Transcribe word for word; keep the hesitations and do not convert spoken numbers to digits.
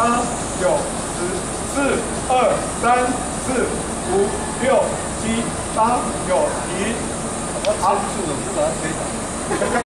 八、九、十、四、二、三、四、五、六、七、八、九，停。 我撑住了，不把它推倒。